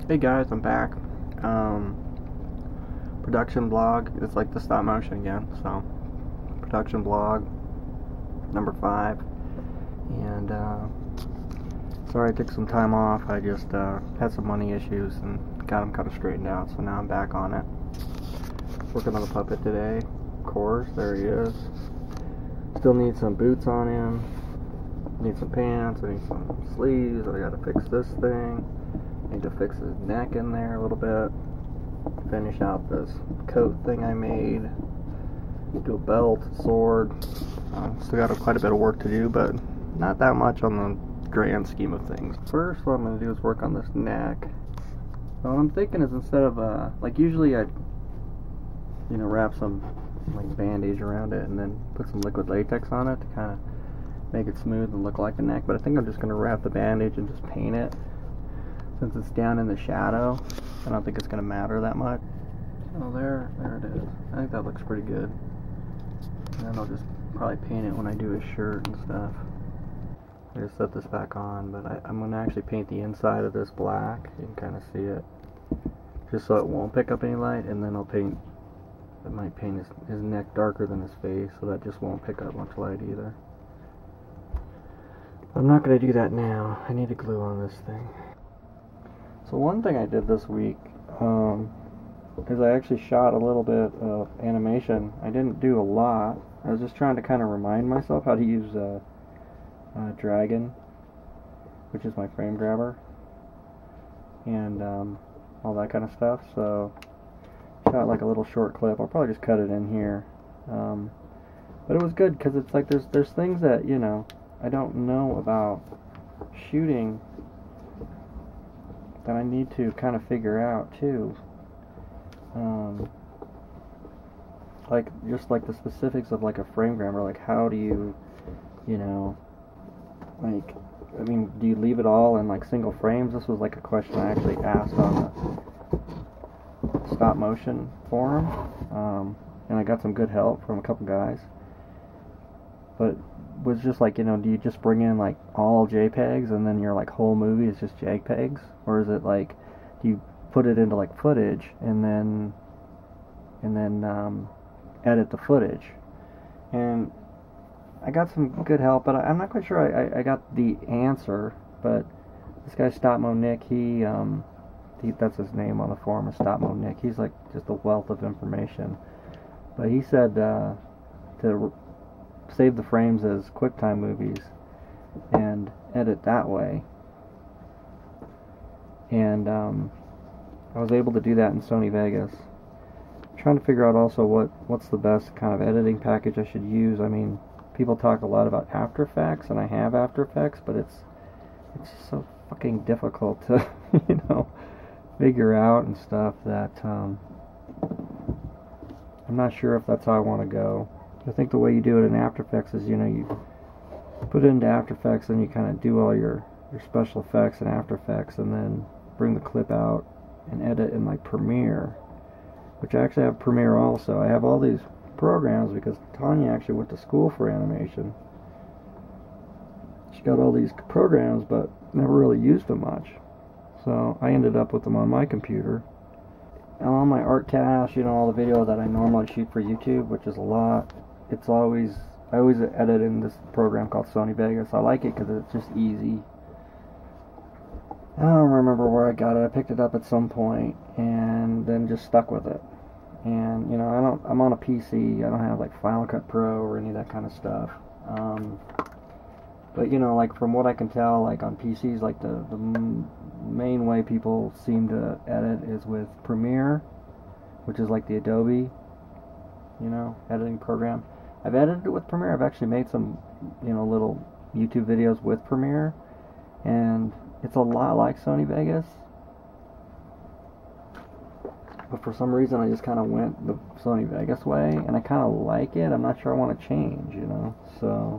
Hey guys, I'm back. Um, Production blog. It's like the stop motion again. So, production blog number 5. And sorry I took some time off. I just had some money issues and got them kind of straightened out. So now I'm back on it. Working on the puppet today. Of course, there he is. Still need some boots on him. Need some pants. I need some sleeves. I gotta fix this thing. Need to fix his neck in there a little bit. Finish out this coat thing I made. Do a belt, sword. Still got quite a bit of work to do, but not that much on the grand scheme of things. First, what I'm going to do is work on this neck. So what I'm thinking is instead of, like usually I'd, wrap some like bandage around it and then put some liquid latex on it to kind of make it smooth and look like a neck. But I think I'm just going to wrap the bandage and just paint it. Since it's down in the shadow, I don't think it's going to matter that much. Oh, there it is. I think that looks pretty good. And then I'll just probably paint it when I do his shirt and stuff. I just set this back on, but I'm going to actually paint the inside of this black. You can kind of see it. Just so it won't pick up any light, and then I might paint his neck darker than his face, so that just won't pick up much light either. I'm not going to do that now. I need to glue on this thing. So one thing I did this week is I actually shot a little bit of animation. I didn't do a lot. I was just trying to kind of remind myself how to use Dragon, which is my frame grabber, and all that kind of stuff. So shot like a little short clip. I'll probably just cut it in here. But it was good because it's like there's things that I don't know about shooting that I need to kind of figure out too. Like just like the specifics of like a frame grabber, like how do you, like, I mean, do you leave it all in like single frames? This was like a question I actually asked on the stop motion forum, and I got some good help from a couple guys. But was just like, do you just bring in like all JPEGs and then your like whole movie is just JPEGs? Or is it like, do you put it into like footage and then edit the footage? And I got some good help, but I'm not quite sure I got the answer. But this guy Stopmo Nick, he that's his name on the forum, is Stopmo Nick. He's like just a wealth of information. But he said to save the frames as QuickTime movies and edit that way. And I was able to do that in Sony Vegas. I'm trying to figure out also what's the best kind of editing package I should use. I mean, people talk a lot about After Effects, and I have After Effects, but it's so fucking difficult to figure out and stuff that I'm not sure if that's how I want to go. I think the way you do it in After Effects is, you put it into After Effects and you kind of do all your special effects in After Effects and then bring the clip out and edit in like Premiere, which I actually have Premiere also. I have all these programs because Tanya actually went to school for animation. She got all these programs but never really used them much. So I ended up with them on my computer. And on my Artcache, all the video that I normally shoot for YouTube, which is a lot, I always edit in this program called Sony Vegas. I like it because it's just easy. I don't remember where I got it. I picked it up at some point and then just stuck with it. And I'm on a PC. I don't have like Final Cut Pro or any of that kind of stuff. But like from what I can tell, like on PCs, like the main way people seem to edit is with Premiere, which is like the Adobe, editing program. I've edited it with Premiere. I've actually made some, little YouTube videos with Premiere, and it's a lot like Sony Vegas. But for some reason, I just kind of went the Sony Vegas way, and I kind of like it. I'm not sure I want to change, So,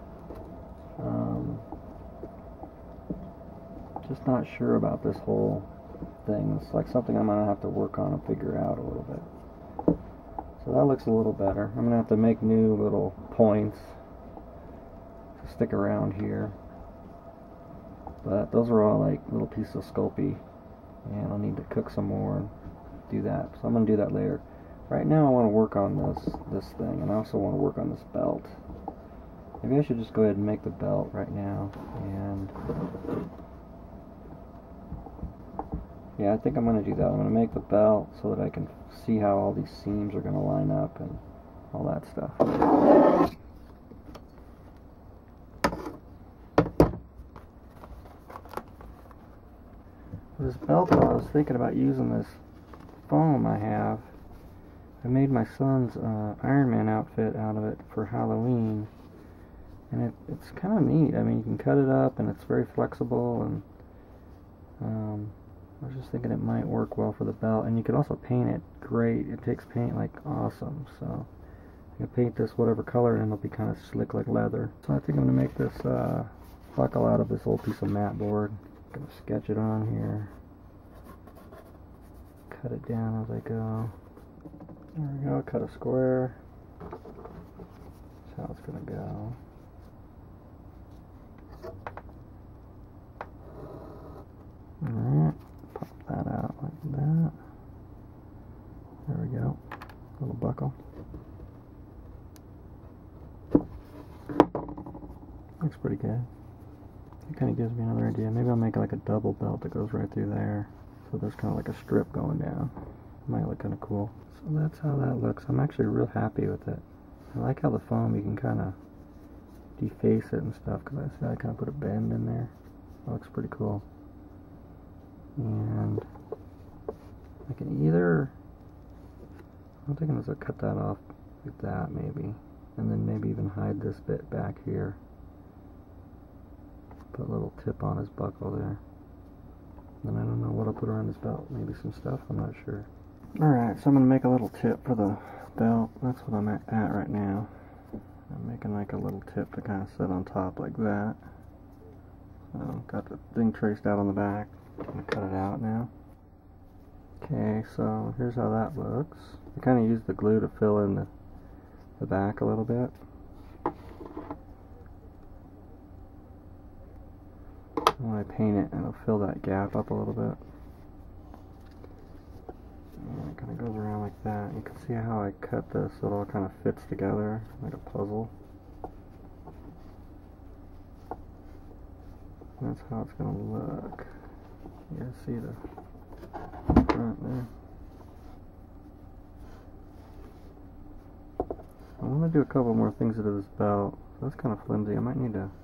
just not sure about this whole thing. It's like something I'm going to have to work on and figure out a little bit. So that looks a little better. I'm going to have to make new little points to stick around here. But those are all like little pieces of Sculpey and I'll need to cook some more and do that. So I'm going to do that later. Right now I want to work on this thing, and I also want to work on this belt. Maybe I should just go ahead and make the belt right now. And yeah, I think I'm going to do that. I'm going to make the belt so that I can see how all these seams are going to line up and all that stuff. This belt, I was thinking about using this foam I have. I made my son's Iron Man outfit out of it for Halloween, and it's kind of neat. I mean, you can cut it up, and it's very flexible, and I was just thinking it might work well for the belt, and you could also paint it great. It takes paint like awesome, so I can paint this whatever color, and it'll be kind of slick like leather. So I think I'm going to make this buckle out of this old piece of mat board. I'm going to sketch it on here, cut it down as I go. There we go, cut a square. That's how it's going to go. Alright, pop that out like that. There we go, little buckle. Looks pretty good. It kind of gives me another idea. Maybe I'll make like a double belt that goes right through there. So there's kind of like a strip going down. Might look kind of cool. So that's how that looks. I'm actually real happy with it. I like how the foam, you can kind of deface it and stuff, because I see I kind of put a bend in there. It looks pretty cool. And I can either, I'm thinking I'll cut that off like that maybe, and then maybe even hide this bit back here. Put a little tip on his buckle there. Then I don't know what I'll put around his belt. Maybe some stuff, I'm not sure. Alright, so I'm going to make a little tip for the belt. That's what I'm at right now. I'm making like a little tip to kind of sit on top like that. So got the thing traced out on the back. I'm going to cut it out now. Okay, so here's how that looks. I kind of used the glue to fill in the back a little bit. When I paint it, it'll fill that gap up a little bit. And it kind of goes around like that. You can see how I cut this, so it all kind of fits together like a puzzle. That's how it's going to look. You guys see the front there. I want to do a couple more things to this belt. So that's kind of flimsy. I might need to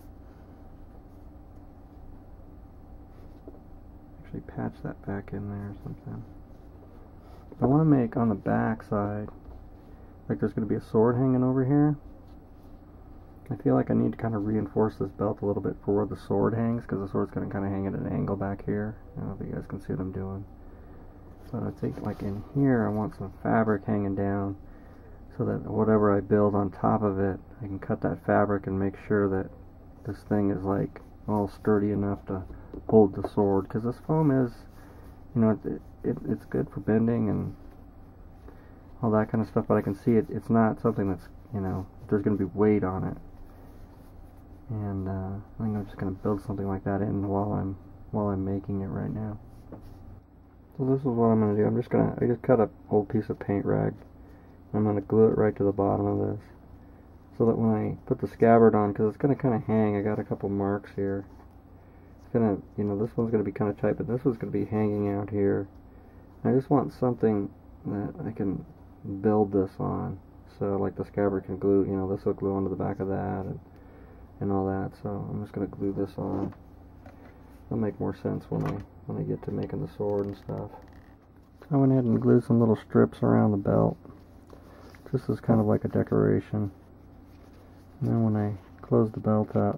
actually patch that back in there or something. I want to make on the back side, like there's going to be a sword hanging over here. I feel like I need to kind of reinforce this belt a little bit for where the sword hangs, because the sword's going to kind of hang at an angle back here. I don't know if you guys can see what I'm doing. But I think like in here I want some fabric hanging down, so that whatever I build on top of it, I can cut that fabric and make sure that this thing is like all sturdy enough to hold the sword, because this foam is, you know, it's good for bending and all that kind of stuff, but I can see it's not something that's, you know, there's going to be weight on it. And I think I'm just going to build something like that in while I'm making it right now. So this is what I'm going to do. I just cut a old piece of paint rag. I'm going to glue it right to the bottom of this, so that when I put the scabbard on, because it's going to kind of hang, I got a couple marks here. It's going to, you know, this one's going to be kind of tight, but this one's going to be hanging out here. I just want something that I can build this on. So like the scabbard can glue, you know, this will glue onto the back of that and all that. So I'm just going to glue this on. It'll make more sense when I get to making the sword and stuff. I went ahead and glued some little strips around the belt, just as kind of like a decoration. And then when I close the belt up,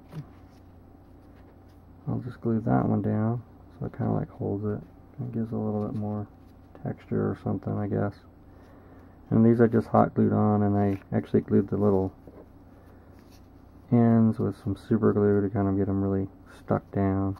I'll just glue that one down, so it kind of like holds it. It gives a little bit more texture or something, I guess. And these I just hot glued on, and I actually glued the little ends with some super glue to kind of get them really stuck down.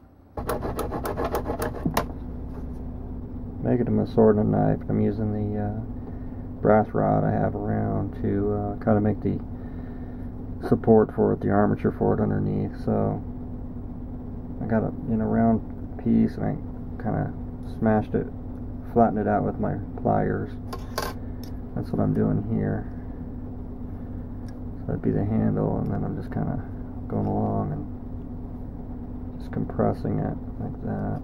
Making them a sword and a knife, I'm using the brass rod I have around to kind of make the support for it, the armature for it underneath. So I got a round piece, and I kind of smashed it, flattened it out with my pliers. That's what I'm doing here. So that'd be the handle, and then I'm just kind of going along and just compressing it like that.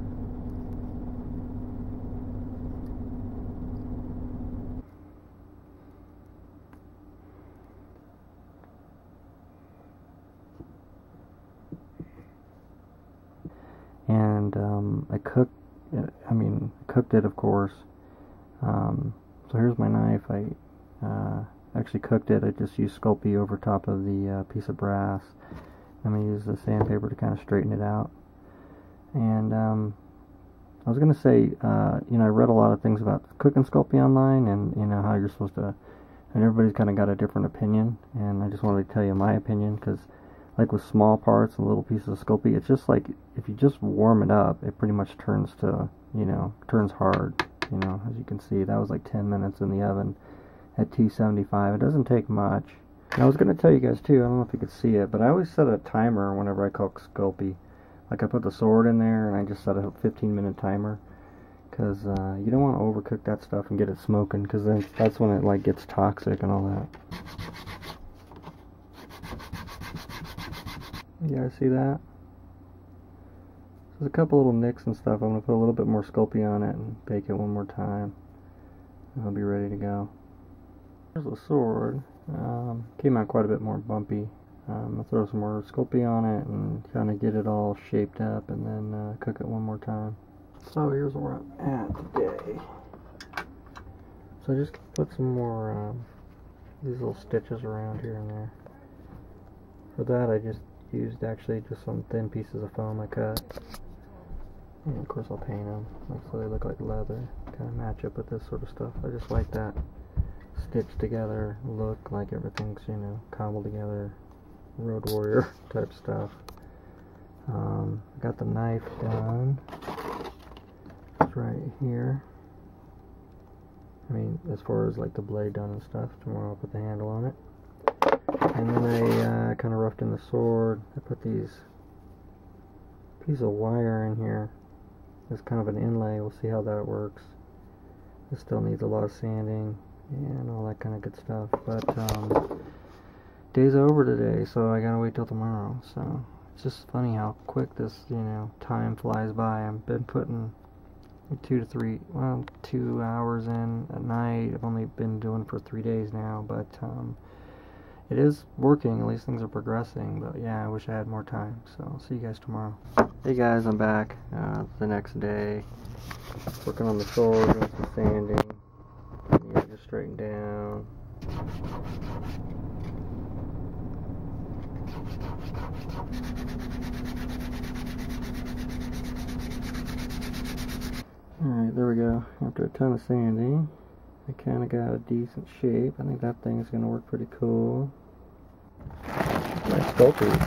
And I cooked it, of course. So here's my knife. I actually cooked it. I just used Sculpey over top of the piece of brass. I'm going to use the sandpaper to kind of straighten it out. And I was going to say, I read a lot of things about cooking Sculpey online, and how you're supposed to, and everybody's kind of got a different opinion, and I just wanted to tell you my opinion, because like with small parts and little pieces of Sculpey, it's just like, if you just warm it up, it pretty much turns to, turns hard. As you can see, that was like 10 minutes in the oven at 275. It doesn't take much. And I was going to tell you guys too, I don't know if you could see it, but I always set a timer whenever I cook Sculpey. Like I put the sword in there and I just set a 15-minute timer, because you don't want to overcook that stuff and get it smoking, because then that's when it like gets toxic and all that. You guys see that? There's a couple little nicks and stuff. I'm going to put a little bit more Sculpey on it and bake it one more time. And I'll be ready to go. Here's the sword. Came out quite a bit more bumpy. I'll throw some more Sculpey on it and kind of get it all shaped up, and then cook it one more time. So here's where I'm at today. So I just put some more these little stitches around here and there. For that I just used actually just some thin pieces of foam I cut. And of course I'll paint them so they look like leather. Kind of match up with this sort of stuff. I just like that stitched together look, like everything's, cobbled together, Road Warrior type stuff. Got the knife done. It's right here. As far as like the blade done and stuff. Tomorrow I'll put the handle on it. And then I kind of roughed in the sword. I put these piece of wire in here. It's kind of an inlay. We'll see how that works. It still needs a lot of sanding and all that kind of good stuff. But day's over today, so I gotta wait till tomorrow. So it's just funny how quick this, time flies by. I've been putting 2 hours in at night. I've only been doing it for 3 days now, but it is working. At least things are progressing. But yeah, I wish I had more time. So I'll see you guys tomorrow. Hey guys, I'm back the next day. Working on the sword, doing some sanding. Yeah, just straighten down. Alright, there we go. After a ton of sanding, I kind of got a decent shape. I think that thing's going to work pretty cool. Nice Sculpey.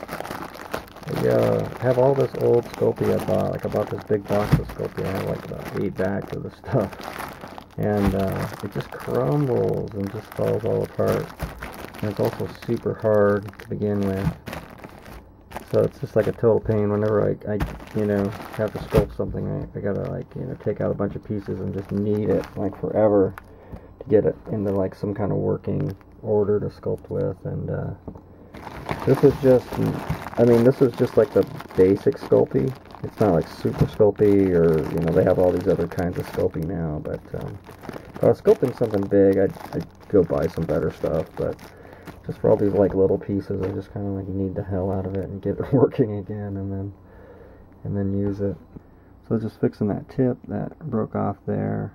I have all this old Sculpey I bought. Like I bought this big box of Sculpey. I have like about 8 bags of this stuff. And it just crumbles and just falls all apart. And it's also super hard to begin with. So it's just like a total pain whenever I have to sculpt something. I gotta take out a bunch of pieces and just knead it like forever to get it into like some kind of working order to sculpt with. And this is just like the basic Sculpey. It's not like super Sculpey, or they have all these other kinds of Sculpey now. But if I was sculpting something big, I'd go buy some better stuff. But just for all these like little pieces, I just kind of like need the hell out of it and get it working again, and then use it. So just fixing that tip that broke off there.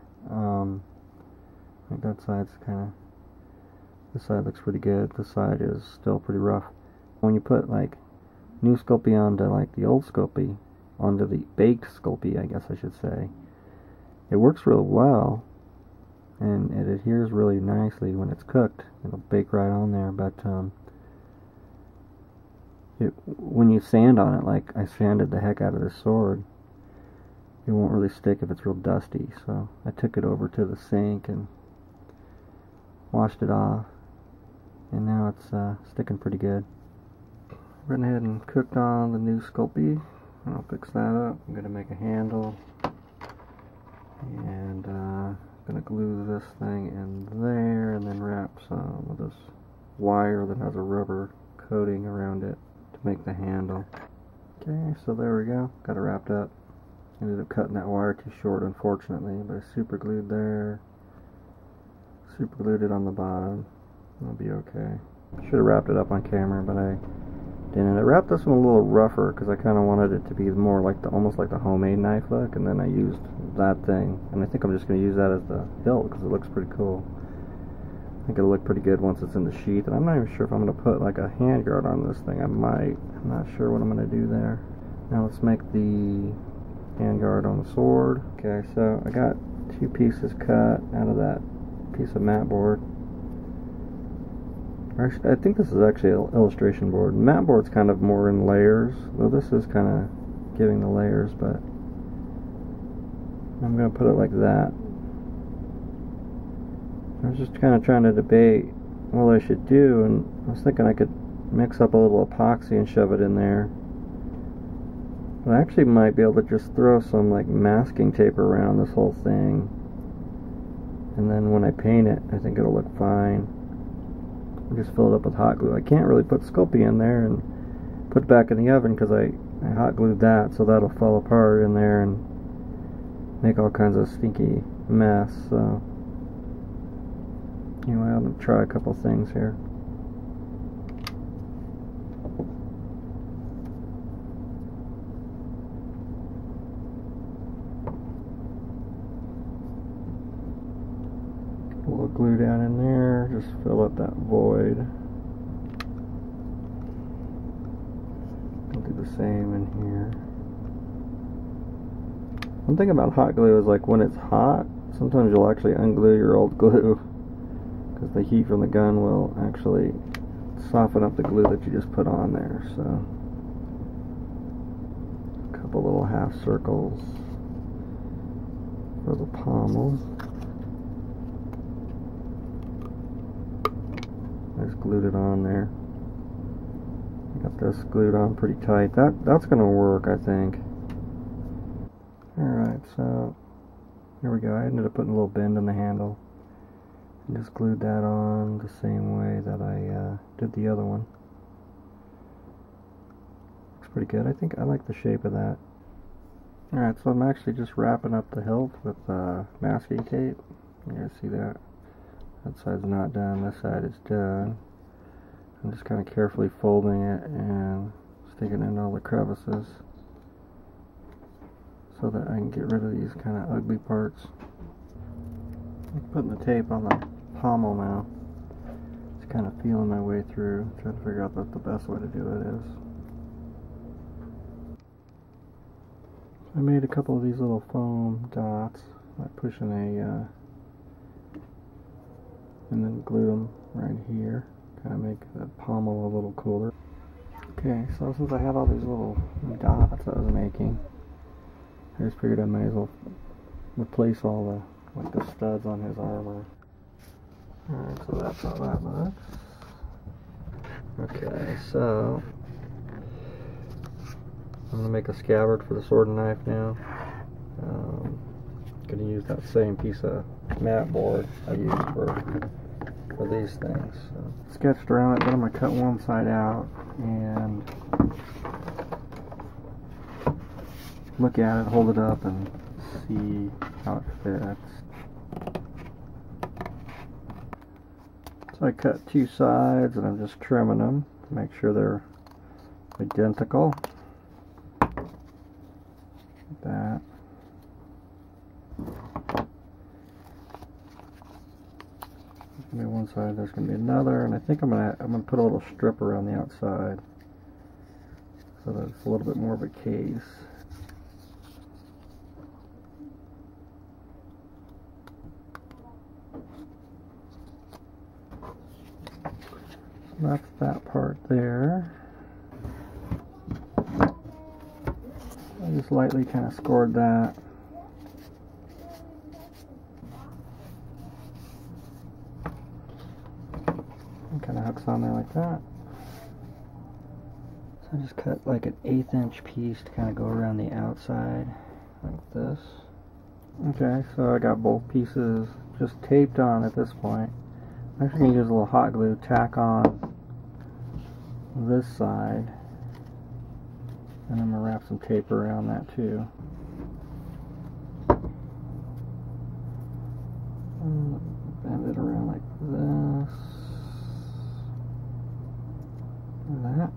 Like that side's this side looks pretty good. This side is still pretty rough. When you put like new Sculpey onto like the old Sculpey, onto the baked Sculpey, I guess I should say, it works real well. And it adheres really nicely when it's cooked. It'll bake right on there, but when you sand on it, like I sanded the heck out of this sword, it won't really stick if it's real dusty. So I took it over to the sink and washed it off, and now it's sticking pretty good. Went ahead and cooked on the new Sculpey, and I'll fix that up. I'm going to make a handle, And gonna glue this thing in there and then wrap some of this wire that has a rubber coating around it to make the handle. Okay, so there we go. Got it wrapped up. Ended up cutting that wire too short, unfortunately, but I super glued there. Super glued it on the bottom. It'll be okay. Should have wrapped it up on camera, but I didn't. I wrapped this one a little rougher because I kind of wanted it to be more like almost like the homemade knife look, and then I used that thing, and I think I'm just going to use that as the hilt because it looks pretty cool. I think it'll look pretty good once it's in the sheath, and I'm not even sure if I'm going to put like a hand guard on this thing. I might. I'm not sure what I'm going to do there. Now let's make the hand guard on the sword. Okay, so I got 2 pieces cut out of that piece of mat board. Actually, I think this is actually an illustration board. Mat board's kind of more in layers, though this is kind of giving the layers, but I'm going to put it like that. I was just kind of trying to debate what I should do, and I was thinking I could mix up a little epoxy and shove it in there. But I actually might be able to just throw some like masking tape around this whole thing, and then when I paint it, I think it'll look fine. I just fill it up with hot glue. I can't really put Sculpey in there and put it back in the oven because I hot glued that, so that'll fall apart in there and make all kinds of stinky mess. So anyway, I'm going to try a couple things here. A little glue down in there, just fill up that void. I'll do the same in here. One thing about hot glue is like when it's hot, sometimes you'll actually unglue your old glue because the heat from the gun will actually soften up the glue that you just put on there. So a couple little half circles for the pommel. I just glued it on there. Got this glued on pretty tight. That's gonna work, I think. Alright, so here we go. I ended up putting a little bend in the handle and just glued that on the same way that I did the other one. Looks pretty good. I think I like the shape of that. Alright, so I'm actually just wrapping up the hilt with masking tape. You guys see that? That side's not done, this side is done. I'm just kind of carefully folding it and sticking it in all the crevices so that I can get rid of these kind of ugly parts. I'm putting the tape on the pommel now. Just kind of feeling my way through, trying to figure out what the best way to do it is. I made a couple of these little foam dots by pushing a and then glue them right here, kind of make the pommel a little cooler. Okay, so since I had all these little dots I was making, I just figured I might as well replace all the studs on his armor. Alright, so that's how that looks. Okay, so I'm going to make a scabbard for the sword and knife now. Going to use that same piece of mat board I used for these things. So, sketched around it, then I'm going to cut one side out and look at it, hold it up, and see how it fits. So I cut 2 sides and I'm just trimming them to make sure they're identical. Like that. There's going to be one side, there's going to be another, and I think I'm gonna put a little strip around the outside so that it's a little bit more of a case. That's that part there. I just lightly kind of scored that. And kind of hooks on there like that. So I just cut like an 1/8 inch piece to kind of go around the outside like this. Okay, so I got both pieces just taped on at this point. I'm actually going to use a little hot glue, tack on this side, and I'm going to wrap some tape around that too. Bend it around like this, and that.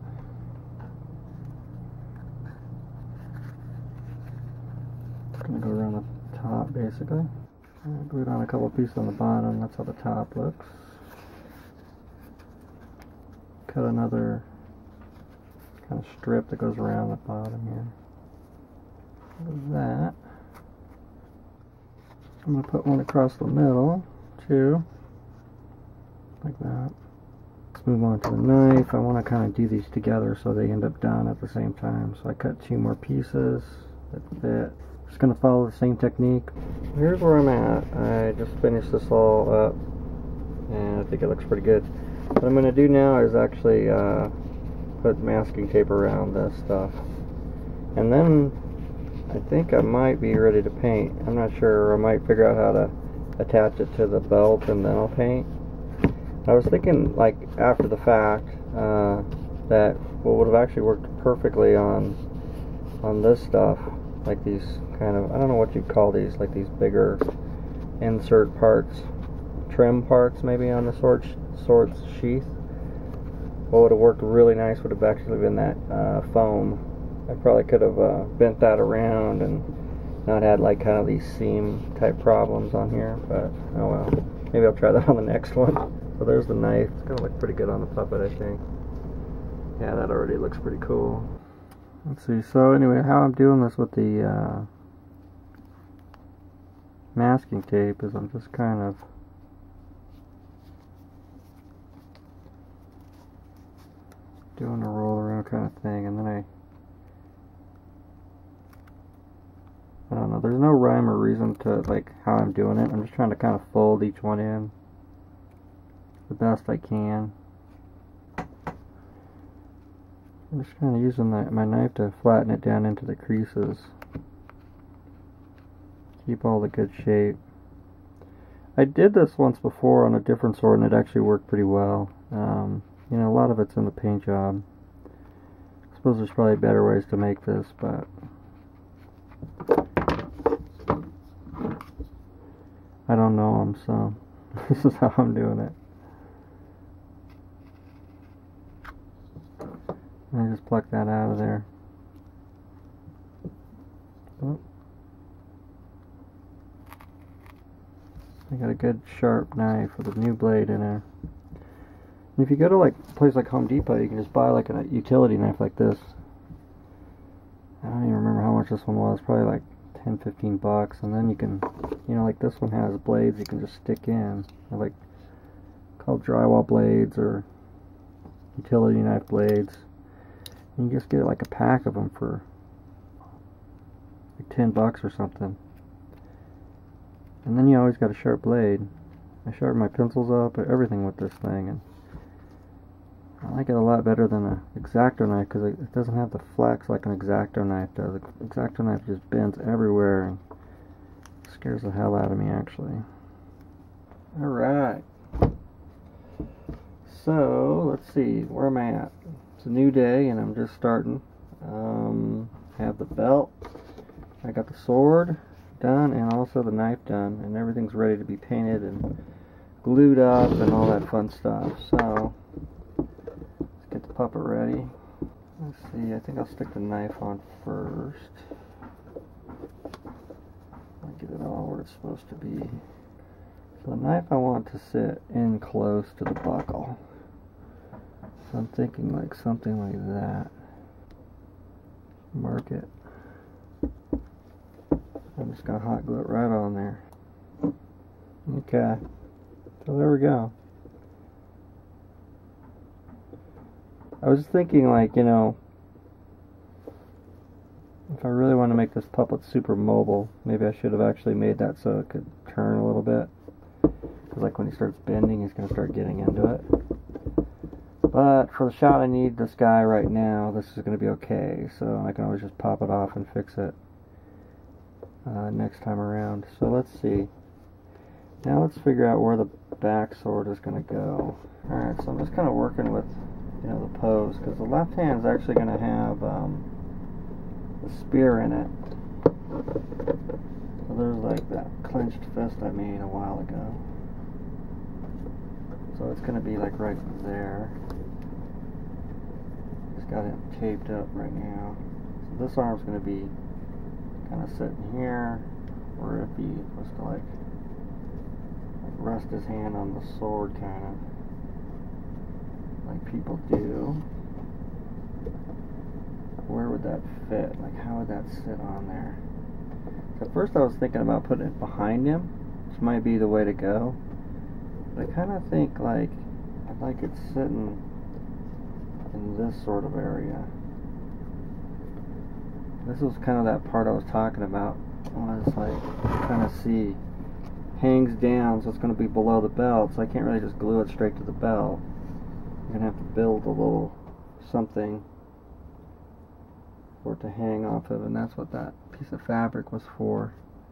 It's going to go around the top basically. I glued on a couple pieces on the bottom, that's how the top looks. Cut another kind of strip that goes around the bottom here. Like that. I'm going to put one across the middle, too. Like that. Let's move on to the knife. I want to kind of do these together so they end up done at the same time. So I cut 2 more pieces that fit. Just going to follow the same technique. Here's where I'm at. I just finished this all up and I think it looks pretty good. What I'm going to do now is actually put masking tape around this stuff. And then I think I might be ready to paint. I'm not sure. I might figure out how to attach it to the belt and then I'll paint. I was thinking, like, after the fact, that what would have actually worked perfectly on this stuff, like these kind of, I don't know what you'd call these, like these bigger insert parts, trim parts maybe on the sword sheath. What would have worked really nice would have actually been that foam. I probably could have bent that around and not had like kind of these seam type problems on here, but oh well. Maybe I'll try that on the next one. So there's the knife. It's gonna look pretty good on the puppet, I think. Yeah, that already looks pretty cool. Let's see, so anyway, how I'm doing this with the masking tape is I'm just kind of doing a roll around kind of thing, and then I don't know, there's no rhyme or reason to like how I'm doing it. I'm just trying to kind of fold each one in the best I can. I'm just kind of using my knife to flatten it down into the creases. Keep all the good shape. I did this once before on a different sword and it actually worked pretty well. You know, a lot of it's in the paint job. I suppose there's probably better ways to make this, but I don't know them, so this is how I'm doing it. I just pluck that out of there. Oh. I got a good sharp knife with a new blade in there. And if you go to like a place like Home Depot, you can just buy like a utility knife like this. I don't even remember how much this one was, probably like 10-15 bucks, and then you can, you know, like this one has blades you can just stick in. They're like called drywall blades or utility knife blades. And you just get like a pack of them for like 10 bucks or something. And then you always got a sharp blade. I sharpen my pencils up, everything with this thing, and I like it a lot better than an X-Acto knife because it doesn't have the flex like an X-Acto knife does. The X-Acto knife just bends everywhere and scares the hell out of me, actually. Alright. So, let's see, where am I at? It's a new day and I'm just starting. I have the belt. I got the sword done and also the knife done, and everything's ready to be painted and glued up and all that fun stuff. So, let's get the puppet ready. Let's see, I think I'll stick the knife on first. I'll get it all where it's supposed to be. So the knife I want to sit in close to the buckle. So I'm thinking like something like that. Mark it. I'm just going to hot glue it right on there. Okay. So there we go. I was thinking, like, you know, if I really want to make this puppet super mobile, maybe I should have actually made that so it could turn a little bit. Because like when he starts bending, he's going to start getting into it. But for the shot I need this guy right now, this is going to be okay. So I can always just pop it off and fix it. next time around. So let's see. Now let's figure out where the back sword is going to go. Alright, so I'm just kind of working with, you know, the pose, because the left hand is actually going to have the spear in it. So there's like that clenched fist I made a while ago. So it's going to be like right there. Just got it taped up right now. So this arm's going to be kind of sitting here, or if he was to like rest his hand on the sword, kind of like people do. Where would that fit? Like, how would that sit on there? So at first I was thinking about putting it behind him, which might be the way to go. But I kind of think like I'd like it sitting in this sort of area. This was kind of that part I was talking about. Was like kind of see hangs down, so it's going to be below the belt. So I can't really just glue it straight to the belt. I'm going to have to build a little something for it to hang off of, and that's what that piece of fabric was for.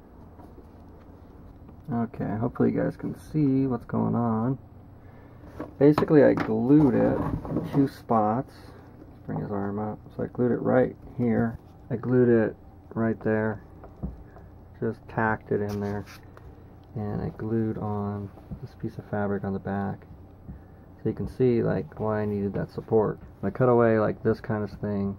Okay, hopefully you guys can see what's going on. Basically, I glued it in 2 spots. Let's bring his arm up. So I glued it right here. I glued it right there. Just tacked it in there. And I glued on this piece of fabric on the back. So you can see like why I needed that support. I cut away like this kind of thing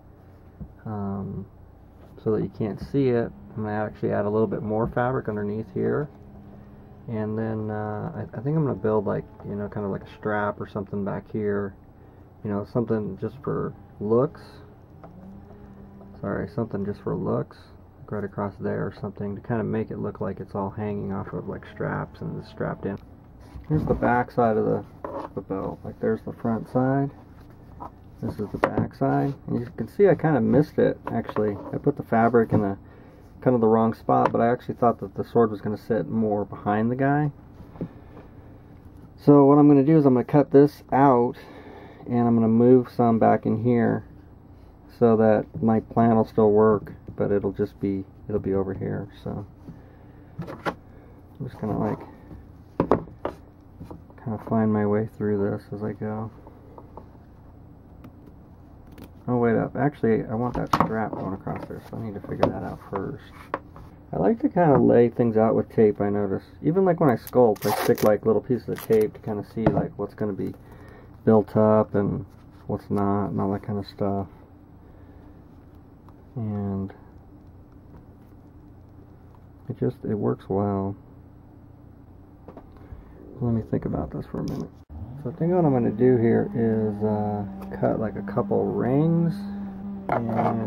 so that you can't see it. I'm going to actually add a little bit more fabric underneath here. And then I think I'm going to build like, you know, kind of like a strap or something back here. You know, something just for looks. Sorry, something just for looks. Right across there or something to kind of make it look like it's all hanging off of like straps and it's strapped in. Here's the back side of the belt. Like there's the front side. This is the back side. And you can see I kind of missed it actually. I put the fabric in the kind of the wrong spot, but I actually thought that the sword was going to sit more behind the guy. So what I'm going to do is I'm going to cut this out and I'm going to move some back in here so that my plan will still work, but it'll be over here. So I'm just gonna like kind of find my way through this as I go. Oh wait up, actually I want that strap going across there, so I need to figure that out first. I like to kind of lay things out with tape, I notice. Even like when I sculpt, I stick like little pieces of tape to kind of see like what's going to be built up and what's not and all that kind of stuff. And it works well. Let me think about this for a minute. So I think what I'm going to do here is cut like a couple rings and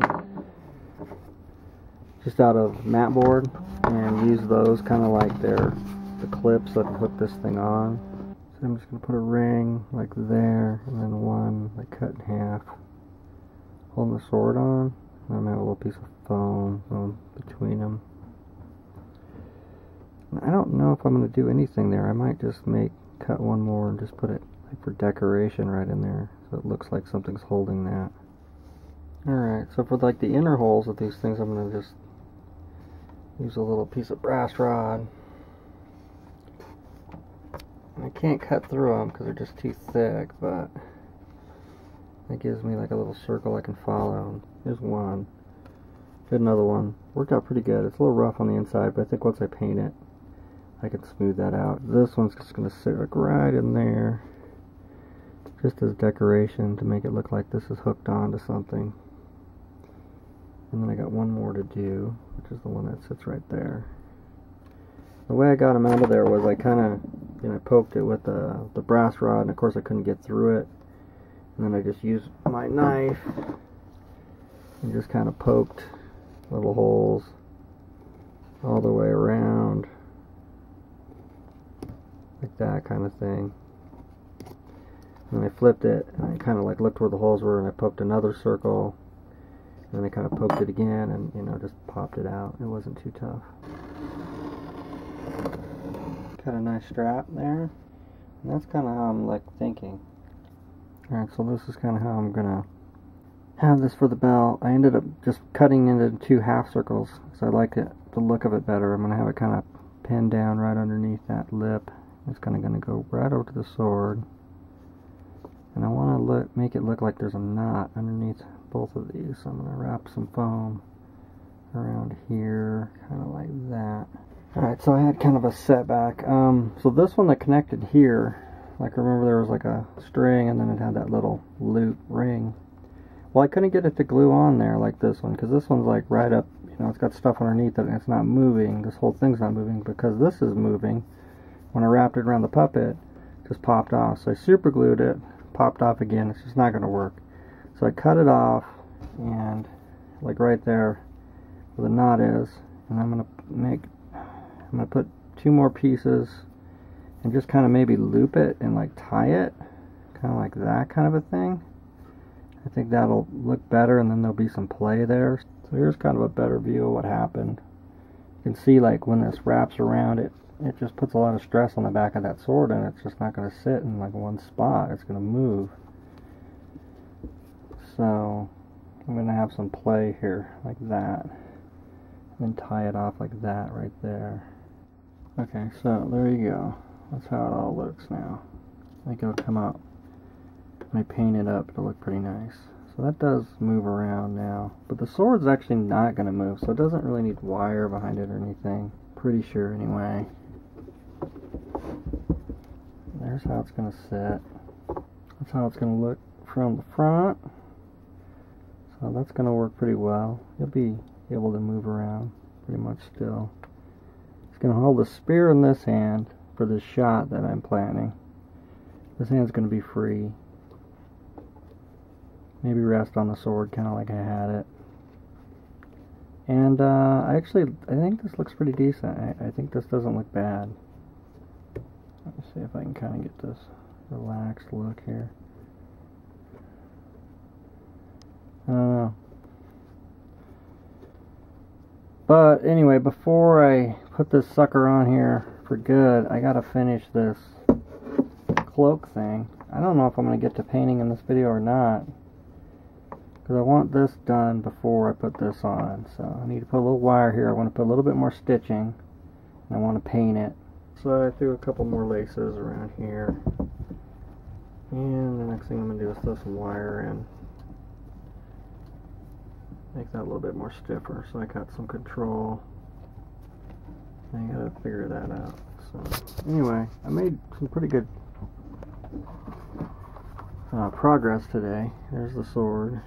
just out of mat board and use those kind of like the clips that hook this thing on. So I'm just going to put a ring like there and then one like cut in half, holding the sword on. I'm going to have a little piece of foam going between them. I don't know if I'm going to do anything there. I might just cut one more and just put it like for decoration right in there so it looks like something's holding that. Alright, so for like the inner holes of these things, I'm going to just use a little piece of brass rod. I can't cut through them because they're just too thick, but that gives me like a little circle I can follow. Here's one. Did another one. Worked out pretty good. It's a little rough on the inside, but I think once I paint it, I can smooth that out. This one's just going to sit like right in there, just as decoration to make it look like this is hooked onto something. And then I got one more to do, which is the one that sits right there. The way I got them out of there was I kind of, you know, poked it with the brass rod, and of course I couldn't get through it. And then I just used my knife and just kind of poked little holes all the way around, like that kind of thing. And I flipped it, and I kind of like looked where the holes were, and I poked another circle, and then I kind of poked it again, and you know, just popped it out. It wasn't too tough. Got a nice strap there, and that's kind of how I'm like thinking. Alright, so this is kind of how I'm gonna have this for the belt. I ended up just cutting it into 2 half circles, because I like it the look of it better, I'm going to have it kind of pinned down right underneath that lip. It's kind of going to go right over to the sword. And I want to make it look like there's a knot underneath both of these. So I'm going to wrap some foam around here, kind of like that. Alright, so I had kind of a setback. So this one that connected here, like remember there was like a string and then it had that little loop ring. Well, I couldn't get it to glue on there like this one, because this one's like right up, you know, it's got stuff underneath it and it's not moving. This whole thing's not moving because this is moving. When I wrapped it around the puppet, it just popped off. So I super glued it, popped off again. It's just not going to work. So I cut it off, and like right there where the knot is, and I'm going to put 2 more pieces and just kind of maybe loop it and like tie it, kind of like that kind of a thing. I think that'll look better, and then there'll be some play there. So here's kind of a better view of what happened. You can see like when this wraps around it, it just puts a lot of stress on the back of that sword, and it's just not going to sit in like one spot. It's going to move. So I'm going to have some play here like that, and then tie it off like that right there. Okay, so there you go. That's how it all looks now. I think it'll come out when I paint it up. It'll look pretty nice. So that does move around now, but the sword's actually not going to move, so it doesn't really need wire behind it or anything. Pretty sure anyway. There's how it's going to sit. That's how it's going to look from the front. So that's going to work pretty well. You'll be able to move around pretty much still. It's going to hold the spear in this hand for this shot that I'm planning. This hand's going to be free. Maybe rest on the sword, kind of like I had it. And I think this looks pretty decent. I think this doesn't look bad. Let me see if I can kind of get this relaxed look here. I don't know. But anyway, before I put this sucker on here for good, I gotta finish this cloak thing. I don't know if I'm gonna get to painting in this video or not, because I want this done before I put this on. So I need to put a little wire here. I want to put a little bit more stitching, and I want to paint it. So I threw a couple more laces around here, and the next thing I'm going to do is throw some wire in. Make that a little bit more stiffer, so I got some control. I gotta figure that out. So anyway, I made some pretty good progress today. There's the sword.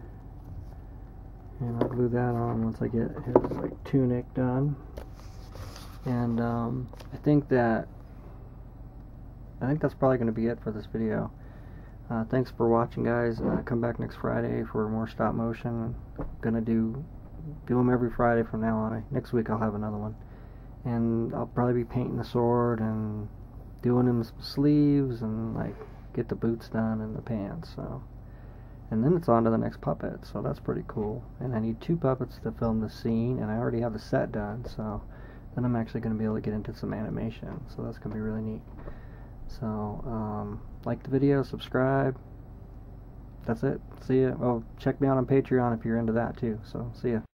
And I'll glue that on once I get his like tunic done. And I think that's probably going to be it for this video. Thanks for watching, guys. Come back next Friday for more stop motion. I'm gonna do them every Friday from now on. Next week I'll have another one, and I'll probably be painting the sword and doing him some sleeves and like get the boots done and the pants. So. And then it's on to the next puppet, so that's pretty cool. And I need 2 puppets to film the scene, and I already have the set done, so then I'm actually going to be able to get into some animation, so that's going to be really neat. So, like the video, subscribe. That's it. See ya. Oh, check me out on Patreon if you're into that too, so see ya.